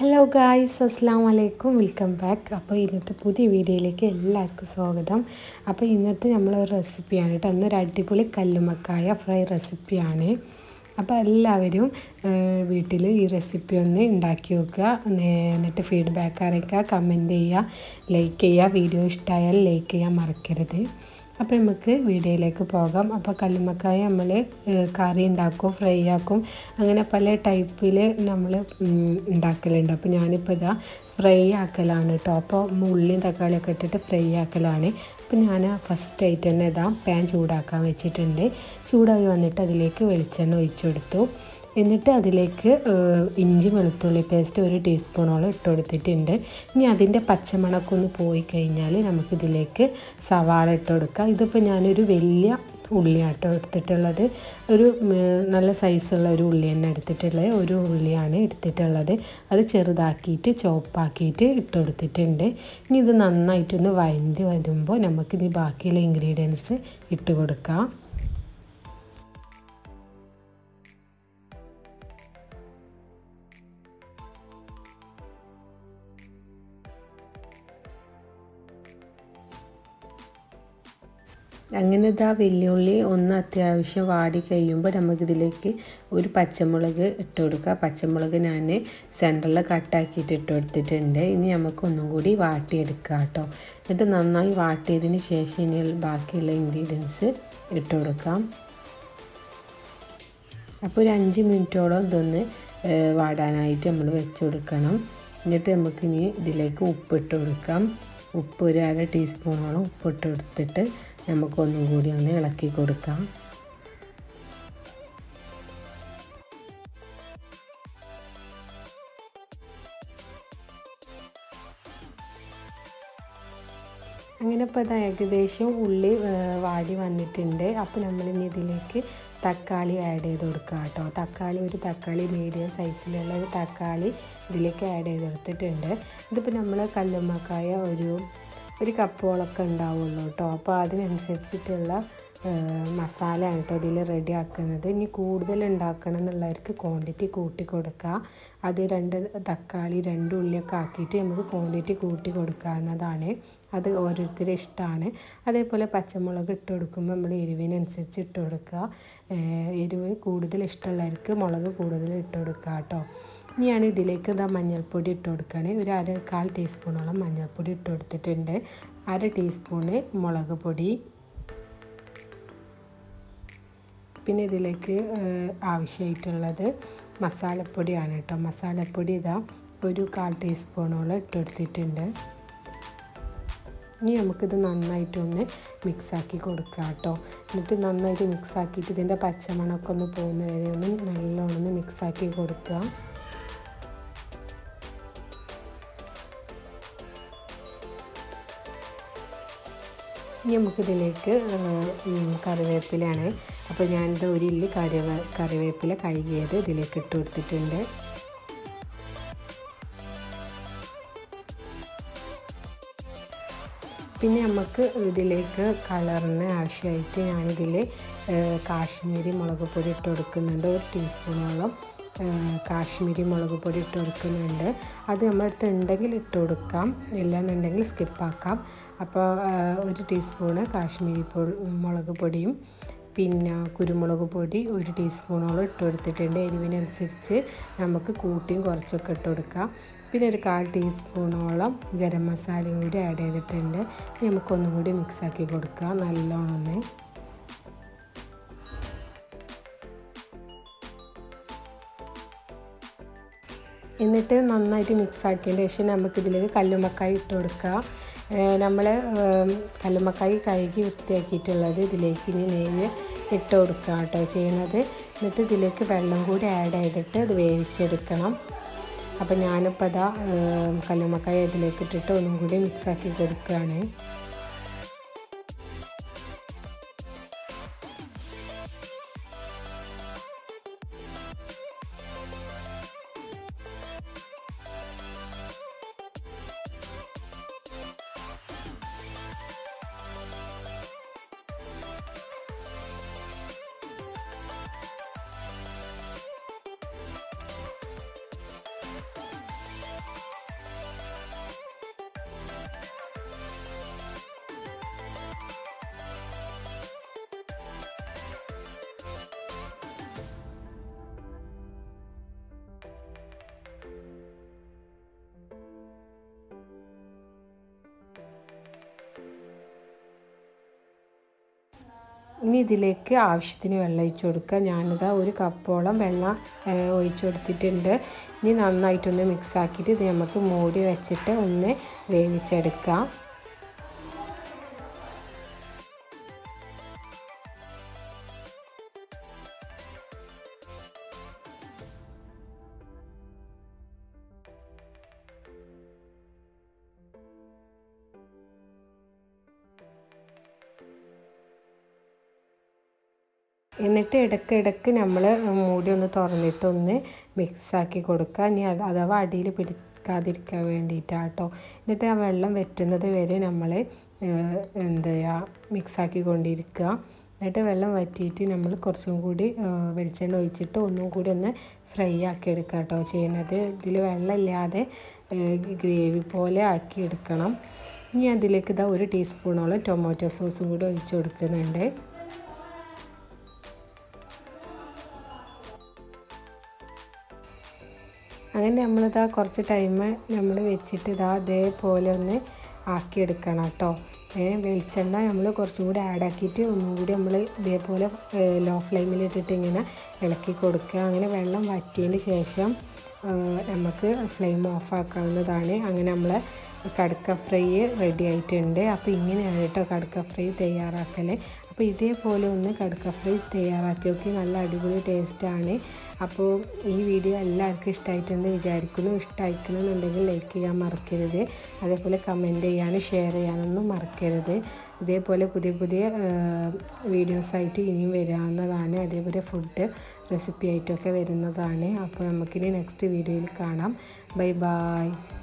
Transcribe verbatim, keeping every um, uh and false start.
Hello guys, അസ്സലാമു അലൈക്കും. Welcome back. അപ്പോൾ ഇന്നത്തെ പുതിയ വീഡിയോയിലേക്ക് എല്ലാവർക്കും സ്വാഗതം. അപ്പോൾ ഇന്നത്തെ നമ്മളൊരു റെസിപ്പിയാണ് കേട്ടോ. അന്നൊരു അടിപൊളി കല്ലുമ്മക്കായ ഫ്രൈ റെസിപ്പിയാണ്. അപ്പോൾ എല്ലാവരും വീട്ടിൽ ഈ റെസിപ്പി ഒന്ന് ഉണ്ടാക്കി വെക്കുക. എന്നിട്ട് ഫീഡ്ബാക്ക് അറിയിക്കുക, കമൻറ്റ് ചെയ്യുക, ലൈക്ക് ചെയ്യുക. വീഡിയോ ഇഷ്ടമായാൽ ലൈക്ക് ചെയ്യാൻ മറക്കരുത്. അപ്പോൾ നമുക്ക് വീഡിയോയിലേക്ക് പോകാം. അപ്പോൾ കല്ലുമ്മക്കായ നമ്മൾ കറി ഉണ്ടാക്കും, ഫ്രൈ ആക്കും, അങ്ങനെ പല ടൈപ്പിൽ നമ്മൾ ഉണ്ടാക്കലുണ്ട്. അപ്പോൾ ഞാനിപ്പോൾ ഇതാ ഫ്രൈ ആക്കലാണ് കേട്ടോ. അപ്പോൾ ഉള്ളിയും തക്കാളിയൊക്കെ ഇട്ടിട്ട് ഫ്രൈ ആക്കലാണ്. അപ്പോൾ ഞാൻ ഫസ്റ്റ് ആയിട്ട് തന്നെ ഇതാ പാൻ ചൂടാക്കാൻ വെച്ചിട്ടുണ്ട്. ചൂടായി വന്നിട്ട് അതിലേക്ക് വെളിച്ചെണ്ണ ഒഴിച്ചു കൊടുത്തു. എന്നിട്ട് അതിലേക്ക് ഇഞ്ചി വെളുത്തുള്ളി പേസ്റ്റ് ഒരു ടീസ്പൂണോളം ഇട്ട് കൊടുത്തിട്ടുണ്ട്. ഇനി അതിൻ്റെ പച്ചമണമൊക്കെ ഒന്ന് പോയി കഴിഞ്ഞാൽ നമുക്കിതിലേക്ക് സവാള ഇട്ട് കൊടുക്കാം. ഇതിപ്പോൾ ഞാനൊരു വലിയ ഉള്ളിയാട്ടോ എടുത്തിട്ടുള്ളത്. ഒരു നല്ല സൈസുള്ള ഒരു ഉള്ളി തന്നെ എടുത്തിട്ടുള്ളത്. ഒരു ഉള്ളിയാണ് എടുത്തിട്ടുള്ളത്. അത് ചെറുതാക്കിയിട്ട് ചോപ്പാക്കിയിട്ട് ഇട്ട് കൊടുത്തിട്ടുണ്ട്. ഇനി ഇത് നന്നായിട്ടൊന്ന് വഴണ്ടി വരുമ്പോൾ നമുക്കിത് ബാക്കിയുള്ള ഇൻഗ്രീഡിയൻസ് ഇട്ട് കൊടുക്കാം. അങ്ങനെ ഇതാ വെല്ലുള്ളി ഒന്ന് അത്യാവശ്യം വാടി കഴിയുമ്പോൾ നമുക്കിതിലേക്ക് ഒരു പച്ചമുളക് ഇട്ട് കൊടുക്കുക. പച്ചമുളക് ഞാൻ സെൻറ്ററിൽ കട്ടാക്കിയിട്ട് ഇട്ട് കൊടുത്തിട്ടുണ്ട്. ഇനി നമുക്കൊന്നും കൂടി വാട്ടിയെടുക്കുക കേട്ടോ. എന്നിട്ട് നന്നായി വാട്ടിയതിന് ശേഷം ഇനി ബാക്കിയുള്ള ഇൻഗ്രീഡിയൻസ് ഇട്ട് കൊടുക്കാം. അപ്പോൾ ഒരു അഞ്ച് മിനിറ്റോളം ഇതൊന്ന് വാടാനായിട്ട് നമ്മൾ വെച്ച് കൊടുക്കണം. എന്നിട്ട് നമുക്കിനി ഇതിലേക്ക് ഉപ്പിട്ട് കൊടുക്കാം. ഉപ്പ് ഒരു അര ടീസ്പൂണോളം ഉപ്പിട്ട് കൊടുത്തിട്ട് നമുക്കൊന്നും കൂടി ഒന്ന് ഇളക്കി കൊടുക്കാം. അങ്ങനെ ഇപ്പോൾ ഇത് ഏകദേശം ഉള്ളി വാടി വന്നിട്ടുണ്ട്. അപ്പോൾ നമ്മളിനി ഇതിലേക്ക് തക്കാളി ആഡ് ചെയ്ത് കൊടുക്കുക കേട്ടോ. തക്കാളി ഒരു തക്കാളി മീഡിയം സൈസിലുള്ള ഒരു തക്കാളി ഇതിലേക്ക് ആഡ് ചെയ്ത് കൊടുത്തിട്ടുണ്ട്. ഇതിപ്പോൾ നമ്മൾ കല്ലുമ്മക്കായ ഒരു ഒരു കപ്പോളൊക്കെ ഉണ്ടാവുള്ളൂ കേട്ടോ. അപ്പോൾ അതിനനുസരിച്ചിട്ടുള്ള മസാലയാണ് കേട്ടോ ഇതിൽ റെഡി ആക്കുന്നത്. ഇനി കൂടുതൽ ഉണ്ടാക്കണം എന്നുള്ളവർക്ക് ക്വാണ്ടിറ്റി കൂട്ടി കൊടുക്കുക. അത് രണ്ട് തക്കാളി രണ്ട് ഉള്ളിയൊക്കെ ആക്കിയിട്ട് നമുക്ക് ക്വാണ്ടിറ്റി കൂട്ടി കൊടുക്കാവുന്നതാണ്. അത് ഓരോരുത്തരുടെ ഇഷ്ടമാണ്. അതേപോലെ പച്ചമുളക് ഇട്ട് കൊടുക്കുമ്പോൾ നമ്മൾ എരിവിനനുസരിച്ച് ഇട്ട് കൊടുക്കുക. എരിവ് കൂടുതൽ ഇഷ്ടമുള്ളവർക്ക് മുളക് കൂടുതൽ ഇട്ട് കൊടുക്കുക കേട്ടോ. ഇനി ഞാൻ ഇതിലേക്ക് ഇതാ മഞ്ഞൾപ്പൊടി ഇട്ട് കൊടുക്കുകയാണ്. ഒരു അര കാൽ ടീസ്പൂണോളം മഞ്ഞൾപ്പൊടി ഇട്ട് കൊടുത്തിട്ടുണ്ട്. അര ടീസ്പൂണ് മുളക് പൊടി, പിന്നെ ഇതിലേക്ക് ആവശ്യമായിട്ടുള്ളത് മസാലപ്പൊടിയാണ് കേട്ടോ. മസാലപ്പൊടി ഇതാ ഒരു കാൽ ടീസ്പൂണോളം ഇട്ട് കൊടുത്തിട്ടുണ്ട്. ഇനി നമുക്കിത് നന്നായിട്ടൊന്ന് മിക്സാക്കി കൊടുക്കാം കേട്ടോ. എന്നിട്ട് നന്നായിട്ട് മിക്സാക്കിയിട്ട് ഇതിൻ്റെ പച്ചമണമൊക്കെ ഒന്ന് പോകുന്ന വരെ ഒന്ന് നല്ലോണം ഒന്ന് മിക്സാക്കി കൊടുക്കുക. ഇനി നമുക്കിതിലേക്ക് കറിവേപ്പിലയാണ്. അപ്പോൾ ഞാനിത് ഒരു ഇല്ലി കറിവേ കറിവേപ്പില കഴുകിയത് ഇതിലേക്ക് ഇട്ട് കൊടുത്തിട്ടുണ്ട്. പിന്നെ നമുക്ക് ഇതിലേക്ക് കളറിന് ആവശ്യമായിട്ട് ഞാനിതിൽ കാശ്മീരി മുളക് പൊടി ഇട്ട് കൊടുക്കുന്നുണ്ട്. ഒരു ടീസ്പൂണോളം കാശ്മീരി മുളക് പൊടി ഇട്ട് കൊടുക്കുന്നുണ്ട്. അത് നമ്മളടുത്ത് ഉണ്ടെങ്കിൽ ഇട്ട് കൊടുക്കാം, ഇല്ലയെന്നുണ്ടെങ്കിൽ സ്കിപ്പാക്കാം. അപ്പോൾ ഒരു ടീസ്പൂണ് കാശ്മീരി പൊ മുളക് പൊടിയും പിന്നെ കുരുമുളക് പൊടി ഒരു ടീസ്പൂണോളം ഇട്ട് കൊടുത്തിട്ടുണ്ട്. എരിവിനനുസരിച്ച് നമുക്ക് കൂട്ടിയും കുറച്ചൊക്കെ ഇട്ട് കൊടുക്കാം. പിന്നെ ഒരു കാൽ ടീസ്പൂണോളം ഗരം മസാലയും കൂടി ആഡ് ചെയ്തിട്ടുണ്ട്. നമുക്കൊന്നും കൂടി മിക്സാക്കി കൊടുക്കാം നല്ലോണം ഒന്ന്. എന്നിട്ട് നന്നായിട്ട് മിക്സാക്കിയതിന് ശേഷം നമുക്കിതിലേക്ക് കല്ലുമ്മക്കായ ഇട്ട് കൊടുക്കുക. നമ്മൾ കല്ലുമ്മക്കായ കഴുകി വൃത്തിയാക്കിയിട്ടുള്ളത് ഇതിലേക്ക് ഇനി നെയ്യ് ഇട്ട് കൊടുക്കുക കേട്ടോ ചെയ്യുന്നത്. എന്നിട്ട് ഇതിലേക്ക് വെള്ളം കൂടി ആഡ് ചെയ്തിട്ട് അത് വേവിച്ചെടുക്കണം. അപ്പോൾ ഞാനിപ്പോൾ അതാ കല്ലുമ്മക്കായ ഇതിലേക്ക് ഇട്ടിട്ട് ഒന്നും കൂടി മിക്സാക്കി കൊടുക്കുകയാണ്. ഇനി ഇതിലേക്ക് ആവശ്യത്തിന് വെള്ളം ഒഴിച്ച് കൊടുക്കുക. ഞാനിതാ ഒരു കപ്പോളം വെള്ളം ഒഴിച്ച് കൊടുത്തിട്ടുണ്ട്. ഇനി നന്നായിട്ടൊന്ന് മിക്സ് ആക്കിയിട്ട് ഇത് നമുക്ക് മൂടി വെച്ചിട്ട് ഒന്ന് വേവിച്ചെടുക്കാം. എന്നിട്ട് ഇടയ്ക്ക് ഇടയ്ക്ക് നമ്മൾ മൂടി ഒന്ന് തുറന്നിട്ട് ഒന്ന് മിക്സാക്കി കൊടുക്കുക. ഇനി അഥവാ അടിയിൽ പിടിക്കാതിരിക്കാൻ വേണ്ടിയിട്ടാണ് കേട്ടോ. എന്നിട്ട് ആ വെള്ളം വറ്റുന്നത് വരെ നമ്മൾ എന്താ മിക്സാക്കി കൊണ്ടിരിക്കുക. എന്നിട്ട് വെള്ളം വറ്റിയിട്ട് നമ്മൾ കുറച്ചും കൂടി വെളിച്ചെണ്ണ ഒഴിച്ചിട്ട് ഒന്നും കൂടി ഒന്ന് ഫ്രൈ ആക്കി എടുക്കുക കേട്ടോ ചെയ്യുന്നത്. ഇതിൽ വെള്ളം ഇല്ലാതെ ഗ്രേവി പോലെ ആക്കി എടുക്കണം. ഇനി അതിലേക്ക് ഇതാ ഒരു ടീസ്പൂണോളം ടൊമാറ്റോ സോസും കൂടി ഒഴിച്ച് കൊടുക്കുന്നുണ്ട്. അങ്ങനെ നമ്മളിതാ കുറച്ച് ടൈം നമ്മൾ വെച്ചിട്ട് ഇതാ അതേപോലെ ഒന്ന് ആക്കിയെടുക്കണം കേട്ടോ. വെളിച്ചെണ്ണ നമ്മൾ കുറച്ചും കൂടി ആഡ് ആക്കിയിട്ട് ഒന്നും കൂടി നമ്മൾ ഇതേപോലെ ലോ ഫ്ലെയിമിലിട്ടിട്ട് ഇങ്ങനെ ഇളക്കി കൊടുക്കുക. അങ്ങനെ വെള്ളം വറ്റിയതിന് ശേഷം നമുക്ക് ഫ്ലെയിം ഓഫ് ആക്കാവുന്നതാണ്. അങ്ങനെ നമ്മൾ കടുക്ക ഫ്രൈ റെഡി ആയിട്ടുണ്ട്. അപ്പോൾ ഇങ്ങനെയാണ് കേട്ടോ കടുക്ക ഫ്രൈ തയ്യാറാക്കൽ. അപ്പോൾ ഇതേപോലെ ഒന്ന് കടുക്ക ഫ്രൈ തയ്യാറാക്കി നോക്കി, നല്ല അടിപൊളി ടേസ്റ്റാണ്. അപ്പോൾ ഈ വീഡിയോ എല്ലാവർക്കും ഇഷ്ടമായിട്ടെന്ന് വിചാരിക്കുന്നു. ഇഷ്ടമായിക്കണമെന്നുണ്ടെങ്കിൽ ലൈക്ക് ചെയ്യാൻ മറക്കരുത്. അതേപോലെ കമൻറ്റ് ചെയ്യാനും ഷെയർ ചെയ്യാനൊന്നും മറക്കരുത്. ഇതേപോലെ പുതിയ പുതിയ വീഡിയോസായിട്ട് ഇനിയും വരാവുന്നതാണ്. അതേപോലെ ഫുഡ് റെസിപ്പി ആയിട്ടൊക്കെ വരുന്നതാണ്. അപ്പോൾ നമുക്കിനി നെക്സ്റ്റ് വീഡിയോയിൽ കാണാം. Bye by.